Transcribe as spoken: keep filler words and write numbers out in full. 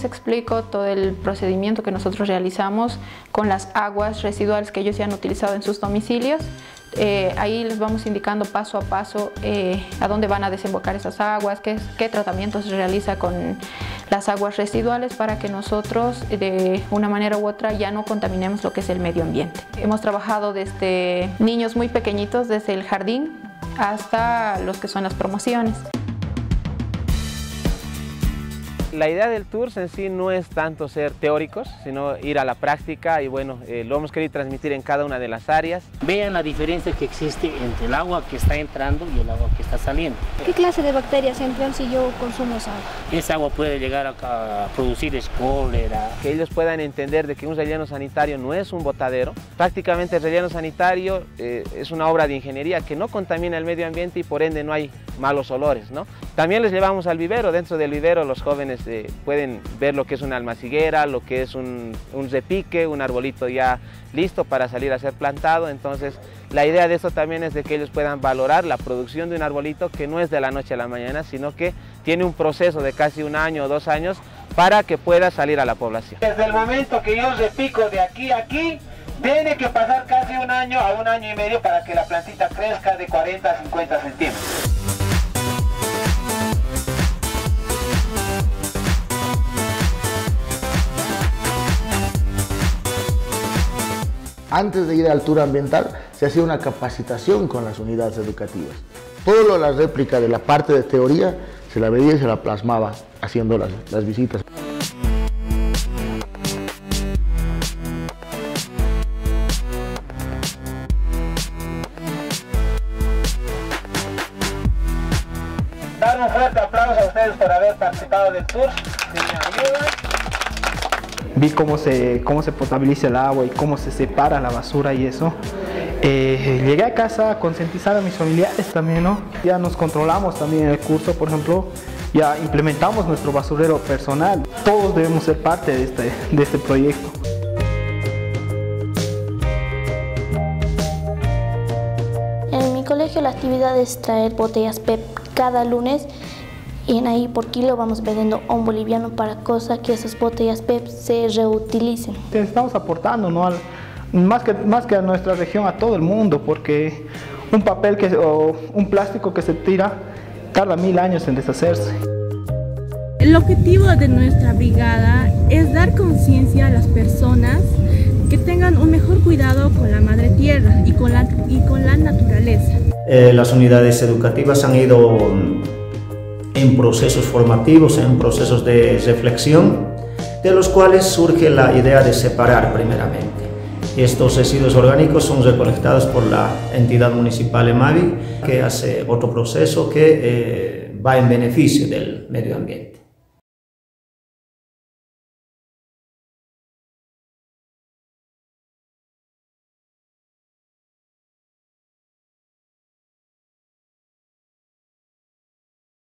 explico todo el procedimiento que nosotros realizamos con las aguas residuales que ellos ya han utilizado en sus domicilios. Eh, ahí les vamos indicando paso a paso eh, a dónde van a desembocar esas aguas, qué, qué tratamiento se realiza con las aguas residuales para que nosotros de una manera u otra ya no contaminemos lo que es el medio ambiente. Hemos trabajado desde niños muy pequeñitos, desde el jardín hasta los que son las promociones. La idea del tour en sí no es tanto ser teóricos, sino ir a la práctica y bueno, eh, lo hemos querido transmitir en cada una de las áreas. Vean la diferencia que existe entre el agua que está entrando y el agua que está saliendo. ¿Qué clase de bacterias entran si yo consumo esa agua? Esa agua puede llegar a, a producir cólera. Que ellos puedan entender de que un relleno sanitario no es un botadero. Prácticamente el relleno sanitario eh, es una obra de ingeniería que no contamina el medio ambiente y por ende no hay malos olores, ¿no? También les llevamos al vivero. Dentro del vivero los jóvenes eh, pueden ver lo que es una almaciguera, lo que es un, un repique, un arbolito ya listo para salir a ser plantado. Entonces la idea de esto también es de que ellos puedan valorar la producción de un arbolito que no es de la noche a la mañana, sino que tiene un proceso de casi un año o dos años para que pueda salir a la población. Desde el momento que yo repico de aquí a aquí, tiene que pasar casi un año a un año y medio para que la plantita crezca de cuarenta a cincuenta centímetros. Antes de ir al tour ambiental, se hacía una capacitación con las unidades educativas. Todo lo de la réplica de la parte de teoría, se la veía y se la plasmaba haciendo las, las visitas. Dar un fuerte aplauso a ustedes por haber participado del tour. Si me ayudan. Vi cómo se, cómo se potabiliza el agua y cómo se separa la basura y eso. Eh, llegué a casa a concientizar a mis familiares también, ¿no? Ya nos controlamos también en el curso, por ejemplo, ya implementamos nuestro basurero personal. Todos debemos ser parte de este, de este proyecto. En mi colegio la actividad es traer botellas P E P cada lunes. Y en ahí por kilo vamos vendiendo a un boliviano para cosa que esas botellas P E P se reutilicen. Estamos aportando, ¿no? Al, más, que, más que a nuestra región, a todo el mundo, porque un papel que, o un plástico que se tira tarda mil años en deshacerse. El objetivo de nuestra brigada es dar conciencia a las personas que tengan un mejor cuidado con la madre tierra y con la, y con la naturaleza. Eh, las unidades educativas han ido en procesos formativos, en procesos de reflexión, de los cuales surge la idea de separar primeramente. Estos residuos orgánicos son recolectados por la entidad municipal EMAVI, que hace otro proceso que eh, va en beneficio del medio ambiente.